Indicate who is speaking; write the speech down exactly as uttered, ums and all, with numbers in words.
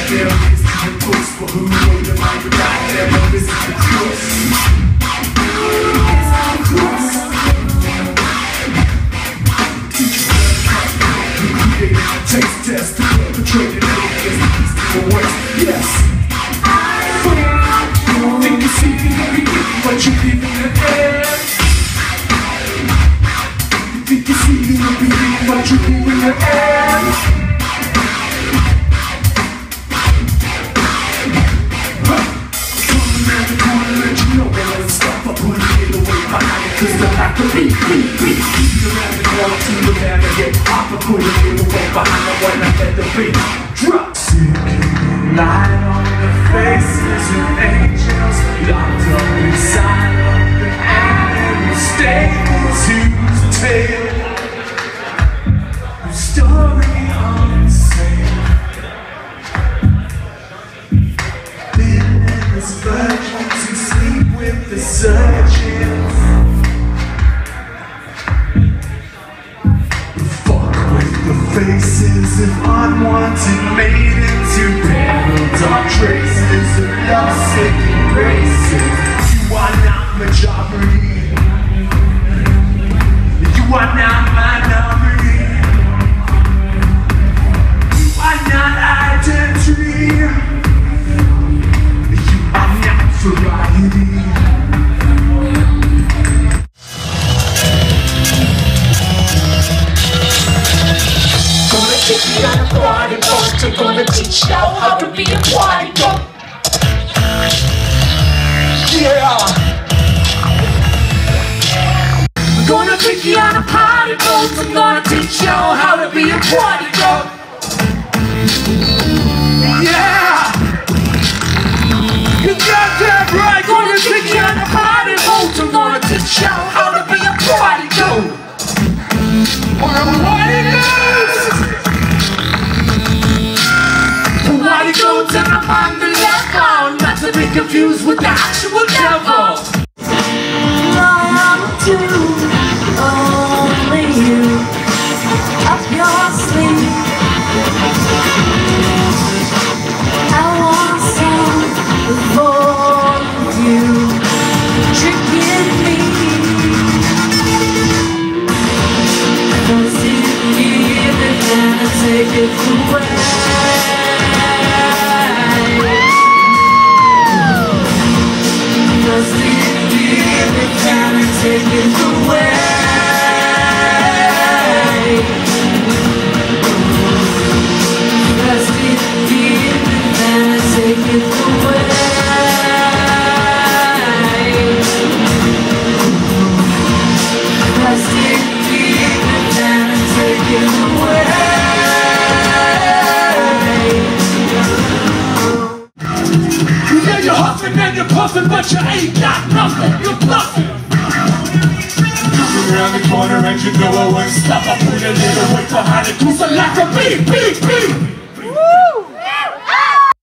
Speaker 1: There is the books for who know the mind you got. There is the crooks. It's the crooks. Teachers learn how to create a taste test to perpetrate an alias. These people works. Yes. Think you see me, but you live in the air. You think you see me, but you live in the air. Cause the lack of beat, beat, beat. You around the corner to the man to get off and put it in the way behind the one that let the beat drop. Sinking light on the faces of angels locked up inside of the animal stables. Whose tale, whose story unseen. Living in this virgins who sleep with the surgeons. Faces of unwanted maidens who bear dark traces of love-sick embraces. You are not majority. You are not minority. You are not identity. You are not variety.
Speaker 2: Take me on a party boat, I'm gonna teach y'all how to be a party goat. Yeah. I'm gonna take you on a party boat, I'm gonna teach y'all how to be a party goat. Yeah. You got that right. I'm gonna take you on a party boat, I'm gonna teach y'all how to be a party goat. What a party goat. Party goats and I'm on the level, not to be confused with the actual devil.
Speaker 3: Love to only you up your sleeve. I want some for you, tricking me. Cause if you give it then I take it away. Take it away. Let's keep it and take it away. Let's keep it and take it away.
Speaker 2: You know you're huffing and you're puffing, but you ain't got nothing. You're bluffing. Around the corner and you know I won't stop. I put a little weight behind it, cause I like a beat, beat, beat.